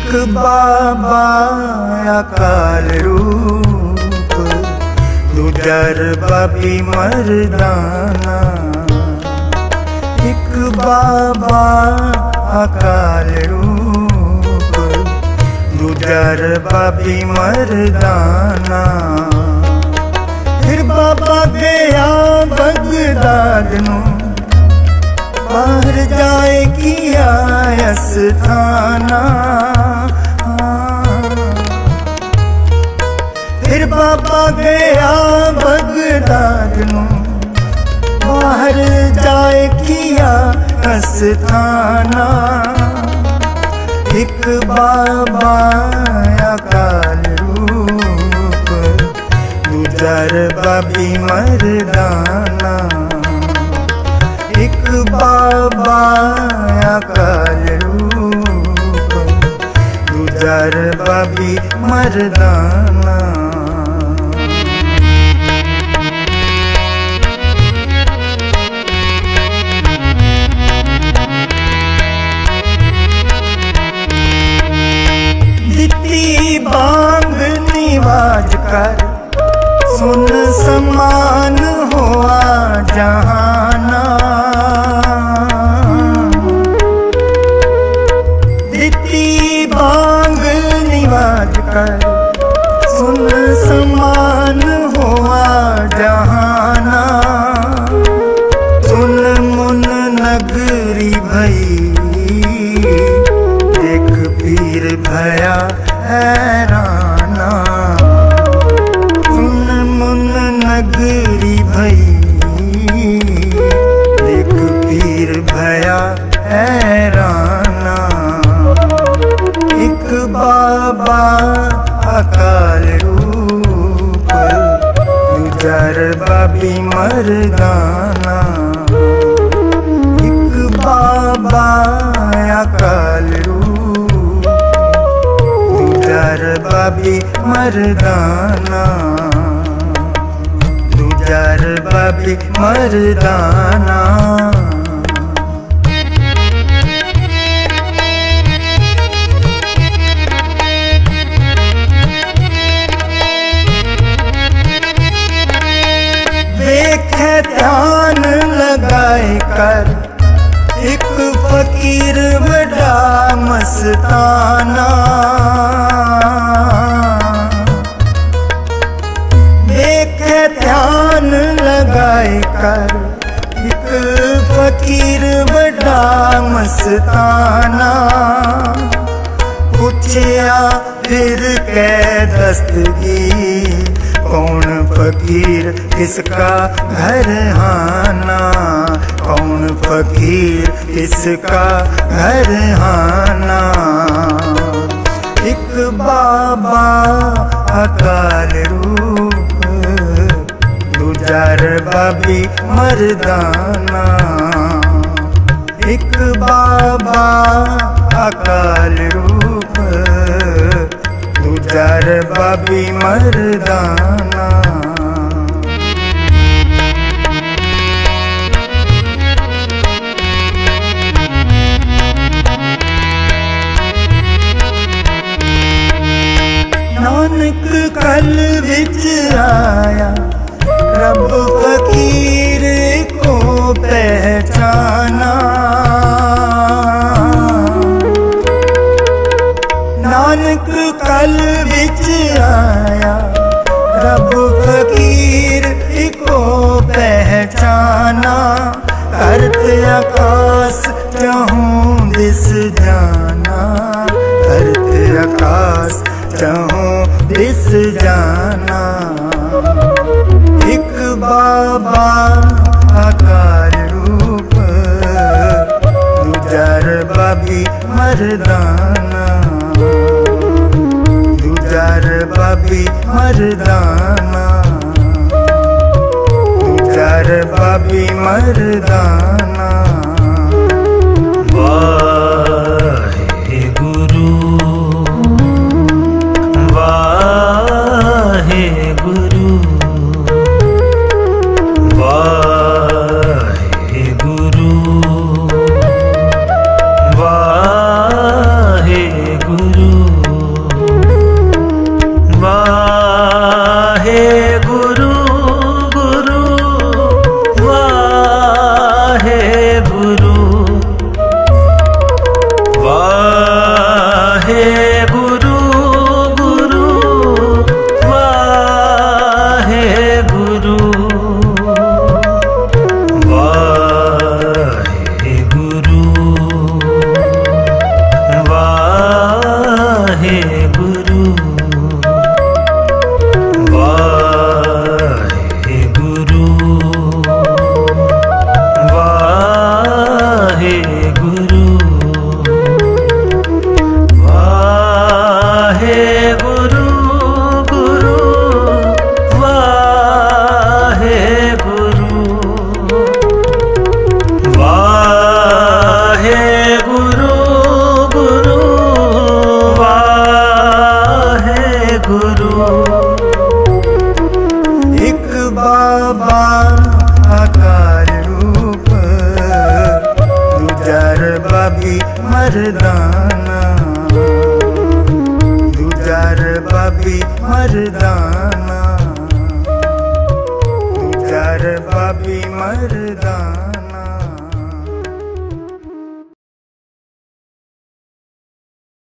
एक बाबा अकाल रूप, दूजा रबाबी मर्दाना। एक बाबा अकाल रूप, दूजा रबाबी मर्दाना। फिर बाबा गया बगदाद नू, बाहर जाए किया अस्थाना। फिर बाबा गया बगदाद नू, बाहर जाए किया अस्थाना। एक बाबा अकाल रूप, दूजा रबाबी मर्दाना। एक बाबा अकाल रूप, दूजा रबाबी मर्दाना। दिती बांग निवाज कर, सुन समान हुआ जहाना। दिती बांग निवाज कर, सुन समान हुआ जहाना। सुन मुन नगरी भई, देख पीर भया हैराना। सुन मुन नगरी भई, देख पीर भया हैराना। एक बाबा अकाल रूप, दूजा रबाबी मर्दाना। एक बाबा अकाल रूप, दूजा रबाबी मर्दाना। दूजा रबाबी मर्दाना। देखे ध्यान लगाए कर, एक फकीर बड़ा मस्ताना। देखे ध्यान लगाए कर, एक फकीर बड़ा मस्ताना। पूछया फिर कै दस्तगी, कौन फकीर किसका घर आना। कौन फकीर किसका घर आना। एक बाबा अकाल रूप, दूजा रबाबी मर्दाना। एक बाबा अकाल रूप, दूजा रबाबी मर्दाना। नानक कल विच आया, रब फकीर को पहचाना। नानक कल विच आया, रब फकीर को पहचाना। करत आकाश चहूँ दिस जाना, करत आकाश चहूँ दिस जाना। एक बाबा अकाल रूप, दूजा रबाबी मर्दाना। दूजा रबाबी मर्दाना। दूजा रबाबी मर्दाना। वाहे गुरु, वाहे गुरु, वाहे गुरु, वाहे गुरु। बाबा आकार रूप दूजा रबाबी मर्दाना दूजा रबाबी मर्दाना दूजा रबाबी मर्दाना।